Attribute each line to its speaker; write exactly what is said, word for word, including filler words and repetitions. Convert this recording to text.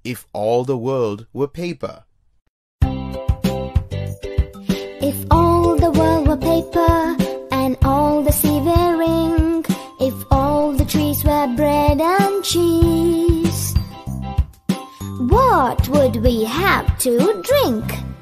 Speaker 1: if all the world were paper?
Speaker 2: If all the world were paper and all the sea were ink, if all the trees were bread and cheese, what would we have to drink?